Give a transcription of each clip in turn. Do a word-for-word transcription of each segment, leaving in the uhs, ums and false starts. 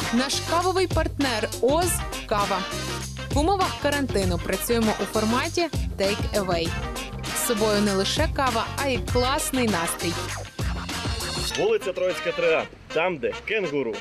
Наш кавовий партнер ОЗ «Кава». В умовах карантину працюємо у форматі «Take Away». З собою не лише кава, а й класний настрій. Вулиця Троїцька, три А. Там, де кенгуру.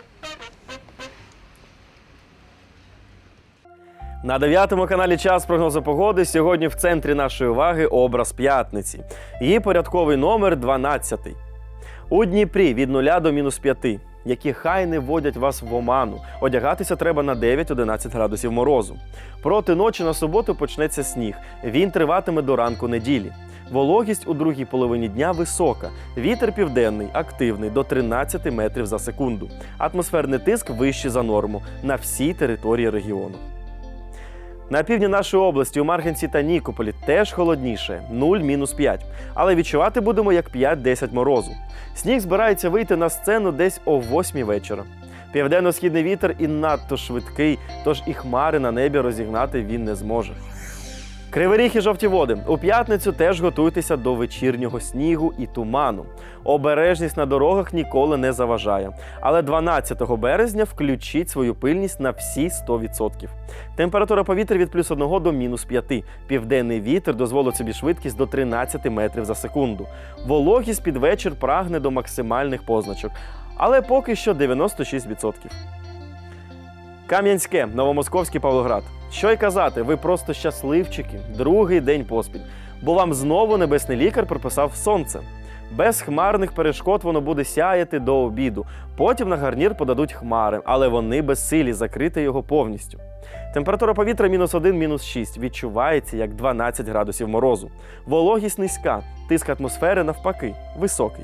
На дев'ятому каналі «Час прогнозу погоди» сьогодні в центрі нашої уваги образ п'ятниці. Її порядковий номер дванадцятий. У Дніпрі від нуля до мінус п'яти, які хай не вводять вас в оману. Одягатися треба на дев'ять-одинадцять градусів морозу. Проти ночі на суботу почнеться сніг. Він триватиме до ранку неділі. Вологість у другій половині дня висока. Вітер південний, активний, до тринадцяти метрів за секунду. Атмосферний тиск вищий за норму на всій території регіону. На півдні нашої області, у Марганці та Нікополі, теж холодніше – нуль - п'ять. Але відчувати будемо як п'ять-десять морозу. Сніг збирається вийти на сцену десь о восьмій вечора. Південно-східний вітер і надто швидкий, тож і хмари на небі розігнати він не зможе. Кривий Ріг і Жовті Води. У п'ятницю теж готуйтеся до вечірнього снігу і туману. Обережність на дорогах ніколи не заважає. Але дванадцятого березня включіть свою пильність на всі сто відсотків. Температура повітря від плюс одного до мінус п'яти. Південний вітер дозволить собі швидкість до тринадцяти метрів за секунду. Вологість під вечір прагне до максимальних позначок. Але поки що дев'яносто шість відсотків. Кам'янське, Новомосковський, Павлоград. Що й казати, ви просто щасливчики. Другий день поспіль. Бо вам знову небесний лікар прописав сонце. Без хмарних перешкод воно буде сяяти до обіду. Потім на гарнір подадуть хмари, але вони безсилі закрити його повністю. Температура повітря мінус один - мінус шість. Відчувається як дванадцять градусів морозу. Вологість низька, тиск атмосфери навпаки високий.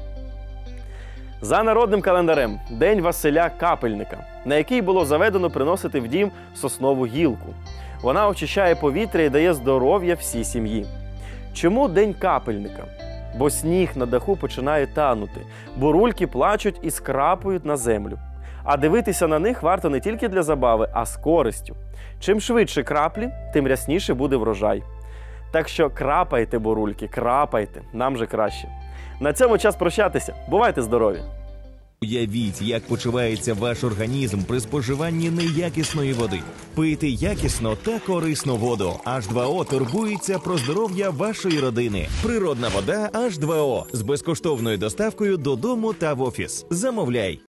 За народним календарем – День Василя Капельника, на який було заведено приносити в дім соснову гілку. Вона очищає повітря і дає здоров'я всій сім'ї. Чому День Капельника? Бо сніг на даху починає танути, бурульки плачуть і скрапують на землю. А дивитися на них варто не тільки для забави, а з користю. Чим швидше краплі, тим рясніше буде врожай. Так що крапайте, бурульки, крапайте, нам же краще. На цьому час прощатися. Бувайте здорові! Уявіть, як почувається ваш організм при споживанні неякісної води. Пийте якісно та корисну воду. аш два о турбується про здоров'я вашої родини. Природна вода аш два о з безкоштовною доставкою додому та в офіс. Замовляй!